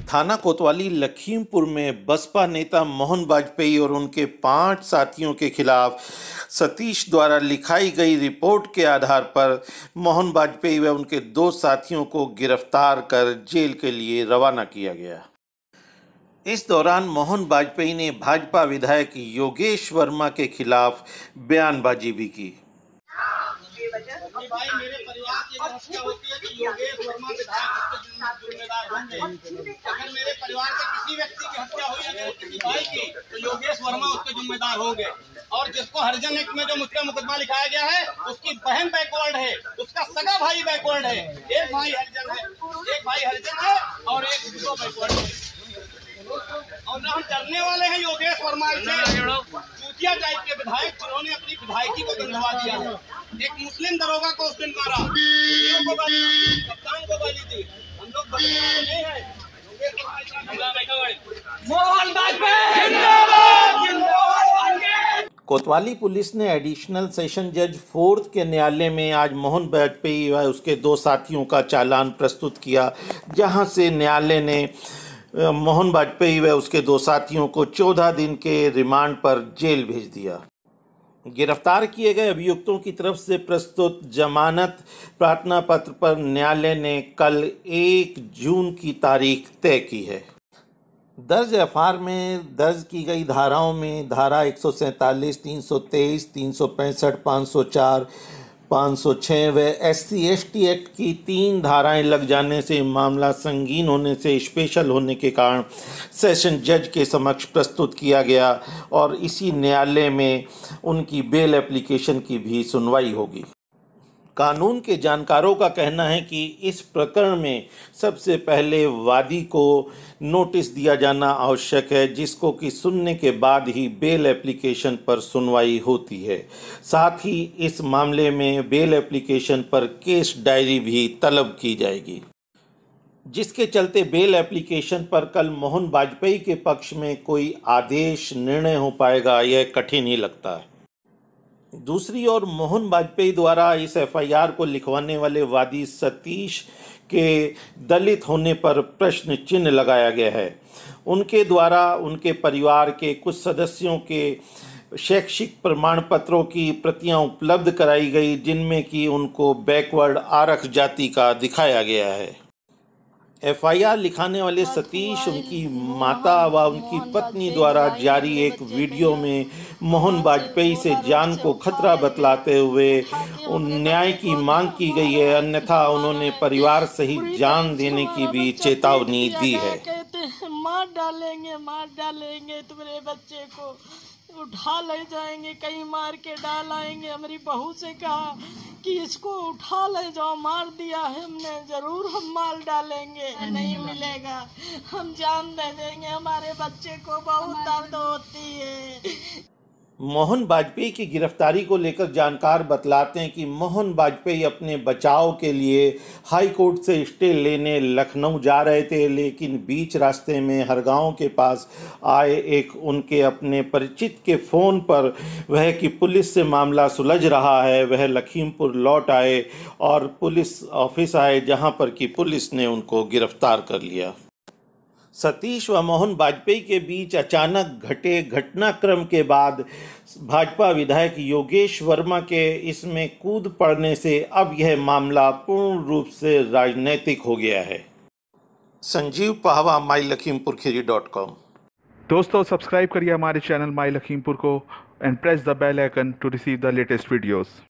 थाना कोतवाली लखीमपुर में बसपा नेता मोहन वाजपेयी और उनके 5 साथियों के खिलाफ सतीश द्वारा लिखाई गई रिपोर्ट के आधार पर मोहन वाजपेयी व उनके 2 साथियों को गिरफ्तार कर जेल के लिए रवाना किया गया। इस दौरान मोहन वाजपेयी ने भाजपा विधायक योगेश वर्मा के खिलाफ बयानबाजी भी की। भाई मेरे परिवार की हत्या होती है कि योगेश वर्मा विधायक इसके जिम्मेदार होंगे। अगर मेरे परिवार के किसी व्यक्ति की हत्या हुई है किसी भाई की, तो योगेश वर्मा उसके जिम्मेदार होंगे। और जिसको हरिजन एक्ट में जो मुझ पर मुकदमा लिखाया गया है, उसकी बहन बैकवर्ड है, उसका सगा भाई बैकवर्ड है। एक भाई हरिजन है और एक विधवा बैकवर्ड है। और ना हम डरने वाले हैं योगेश वर्मा से, चूतिया टाइप के विधायक जिन्होंने अपनी विधायकी को गंधवा दिया है। एक मुस्लिम दरोगा को उस दिन मारा, को गाली दी, कप्तान को गाली दी। हम लोग बदलने वाले नहीं हैं। मोहन वाजपेयी जिंदाबाद। कोतवाली पुलिस ने एडिशनल सेशन जज 4th के न्यायालय में आज मोहन वाजपेयी व उसके 2 साथियों का चालान प्रस्तुत किया, जहां से न्यायालय ने मोहन वाजपेयी व उसके 2 साथियों को 14 दिन के रिमांड पर जेल भेज दिया। गिरफ्तार किए गए अभियुक्तों की तरफ से प्रस्तुत जमानत प्रार्थना पत्र पर न्यायालय ने कल 1 जून की तारीख तय की है। दर्ज एफआईआर में दर्ज की गई धाराओं में धारा 147, 323, 365, 504, 506 व SC/ST एक्ट की 3 धाराएं लग जाने से मामला संगीन होने से स्पेशल होने के कारण सेशन जज के समक्ष प्रस्तुत किया गया और इसी न्यायालय में उनकी बेल एप्लीकेशन की भी सुनवाई होगी। कानून के जानकारों का कहना है कि इस प्रकरण में सबसे पहले वादी को नोटिस दिया जाना आवश्यक है, जिसको कि सुनने के बाद ही बेल एप्लीकेशन पर सुनवाई होती है। साथ ही इस मामले में बेल एप्लीकेशन पर केस डायरी भी तलब की जाएगी, जिसके चलते बेल एप्लीकेशन पर कल मोहन वाजपेयी के पक्ष में कोई आदेश निर्णय हो पाएगा यह कठिन ही लगता है। दूसरी ओर मोहन वाजपेयी द्वारा इस एफआईआर को लिखवाने वाले वादी सतीश के दलित होने पर प्रश्न चिन्ह लगाया गया है। उनके द्वारा उनके परिवार के कुछ सदस्यों के शैक्षिक प्रमाण पत्रों की प्रतियां उपलब्ध कराई गई, जिनमें कि उनको बैकवर्ड आरक्ष जाति का दिखाया गया है। एफआईआर लिखाने वाले सतीश, उनकी माता व उनकी पत्नी द्वारा जारी एक वीडियो में मोहन वाजपेयी से जान को खतरा बतलाते हुए न्याय की मांग की गई है, अन्यथा उन्होंने परिवार सहित जान देने की भी चेतावनी दी है। कहते हैं मार डालेंगे तुम्हारे बच्चे को, उठा ले जाएंगे, कहीं मार के डाल आएंगे। हमारी बहू से कहा कि इसको उठा ले जाओ, मार दिया है हमने, जरूर हम मार डालेंगे, नहीं मिलेगा, हम जान दे देंगे, हमारे बच्चे को बहुत दर्द होती है। मोहन वाजपेयी की गिरफ्तारी को लेकर जानकार बतलाते हैं कि मोहन वाजपेयी अपने बचाव के लिए हाई कोर्ट से स्टे लेने लखनऊ जा रहे थे, लेकिन बीच रास्ते में हरगांव के पास आए एक उनके अपने परिचित के फ़ोन पर वह कि पुलिस से मामला सुलझ रहा है, वह लखीमपुर लौट आए और पुलिस ऑफिस आए, जहां पर कि पुलिस ने उनको गिरफ्तार कर लिया। सतीश व मोहन वाजपेयी के बीच अचानक घटे घटनाक्रम के बाद भाजपा विधायक योगेश वर्मा के इसमें कूद पड़ने से अब यह मामला पूर्ण रूप से राजनीतिक हो गया है। संजीव पाहवा, mylakhimpurkheri.com। दोस्तों, सब्सक्राइब करिए हमारे चैनल माई लखीमपुर को and press the bell icon to receive the latest videos.